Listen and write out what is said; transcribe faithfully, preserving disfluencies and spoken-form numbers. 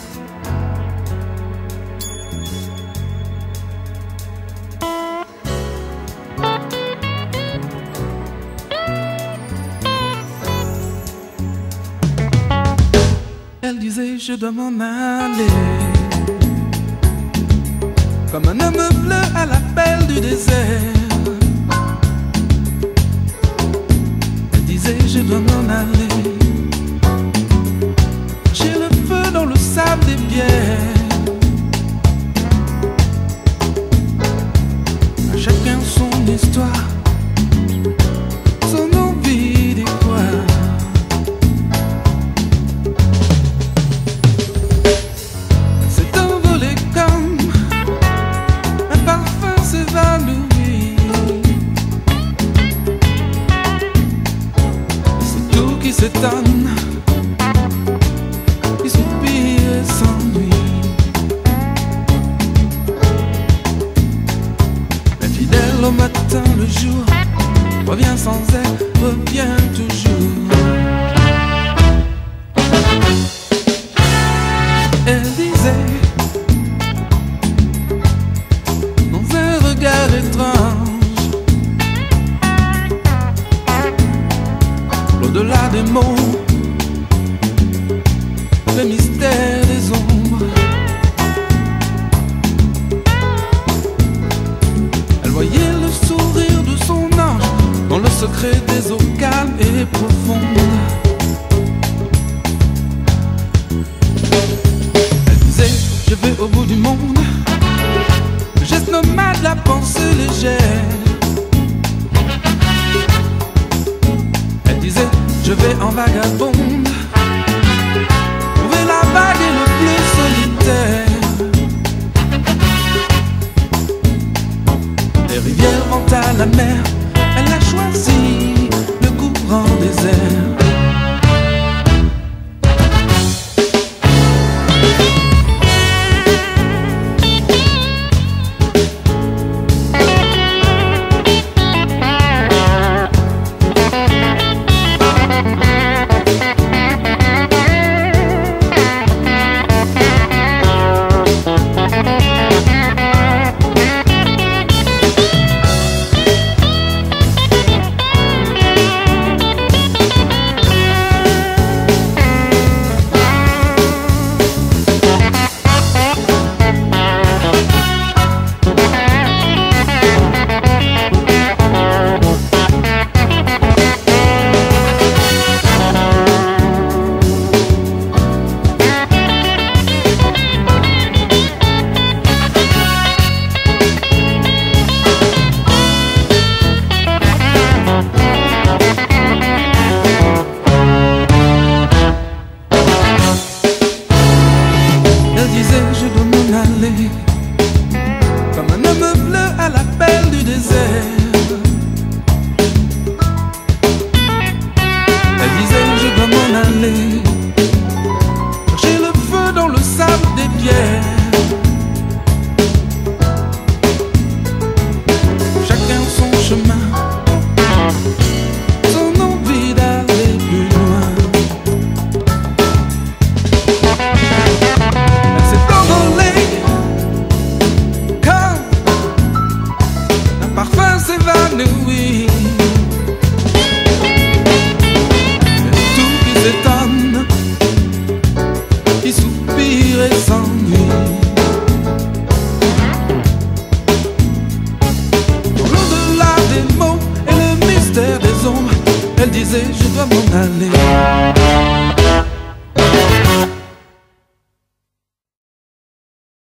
Elle disait je dois m'en aller, comme un homme bleu à l'appel du désert. Elle disait je dois m'en aller, j'ai le feu dans le sable des pierres. À chacun son histoire, son envie d'y croire. S'étonne, il soupire et s'ennuie. Infidèle au matin, le jour revient sans elle, revient toujours. Elle disait, dans un regard étrange, au-delà des mots, le mystère des ombres. Elle voyait le sourire de son ange dans le secret des eaux calmes et profondes. Elle disait, je vais au bout du monde, le geste nomade, la pensée légère. Je vais en vagabonde, trouver la vague et le bleu solitaire. Des rivières vont à la mer, elle a choisi le courant des airs. Je dois m'en aller, comme un homme bleu à l'appel du désert. Elle disait je dois m'en aller, chercher le feu dans le sable des pierres. Chacun son chemin, son envie d'aller plus loin. Parfum s'évanouit, tout qui s'étonne, qui soupire et s'ennuie. Au-delà des mots et le mystère des ombres, elle disait je dois m'en aller.